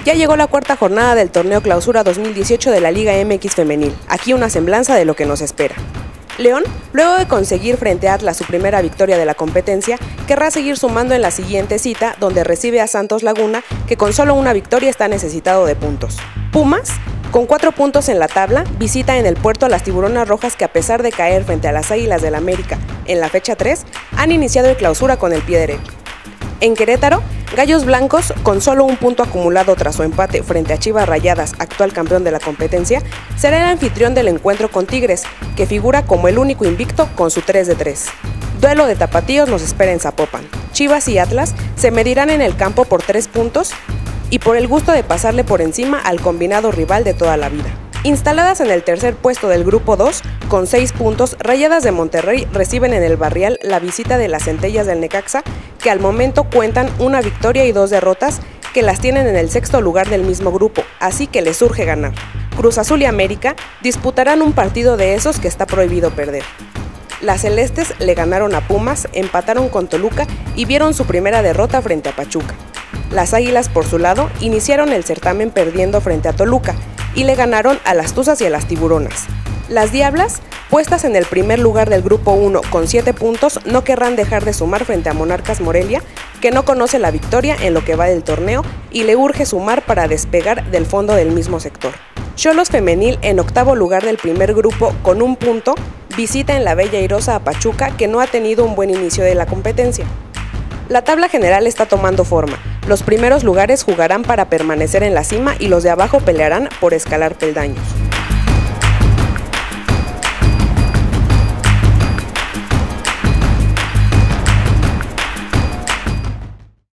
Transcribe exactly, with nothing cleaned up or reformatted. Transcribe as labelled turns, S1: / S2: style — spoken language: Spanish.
S1: Ya llegó la cuarta jornada del torneo Clausura dos mil dieciocho de la Liga M X Femenil. Aquí una semblanza de lo que nos espera. León, luego de conseguir frente a Atlas su primera victoria de la competencia, querrá seguir sumando en la siguiente cita, donde recibe a Santos Laguna, que con solo una victoria está necesitado de puntos. Pumas, con cuatro puntos en la tabla, visita en el puerto a las Tiburonas Rojas, que a pesar de caer frente a las Águilas del América en la fecha tres, han iniciado el Clausura con el pie derecho. En Querétaro, Gallos Blancos, con solo un punto acumulado tras su empate frente a Chivas Rayadas, actual campeón de la competencia, será el anfitrión del encuentro con Tigres, que figura como el único invicto con su tres de tres. Duelo de tapatíos nos espera en Zapopan. Chivas y Atlas se medirán en el campo por tres puntos y por el gusto de pasarle por encima al combinado rival de toda la vida. Instaladas en el tercer puesto del grupo dos, con seis puntos, Rayadas de Monterrey reciben en el Barrial la visita de las Centellas del Necaxa, que al momento cuentan una victoria y dos derrotas, que las tienen en el sexto lugar del mismo grupo, así que les urge ganar. Cruz Azul y América disputarán un partido de esos que está prohibido perder. Las Celestes le ganaron a Pumas, empataron con Toluca y vieron su primera derrota frente a Pachuca. Las Águilas, por su lado, iniciaron el certamen perdiendo frente a Toluca y le ganaron a las Tuzas y a las Tiburonas. Las Diablas, puestas en el primer lugar del grupo uno con siete puntos, no querrán dejar de sumar frente a Monarcas Morelia, que no conoce la victoria en lo que va del torneo y le urge sumar para despegar del fondo del mismo sector. Xolos Femenil, en octavo lugar del primer grupo con un punto, visita en la Bella Airosa a Pachuca, que no ha tenido un buen inicio de la competencia. La tabla general está tomando forma. Los primeros lugares jugarán para permanecer en la cima y los de abajo pelearán por escalar peldaños.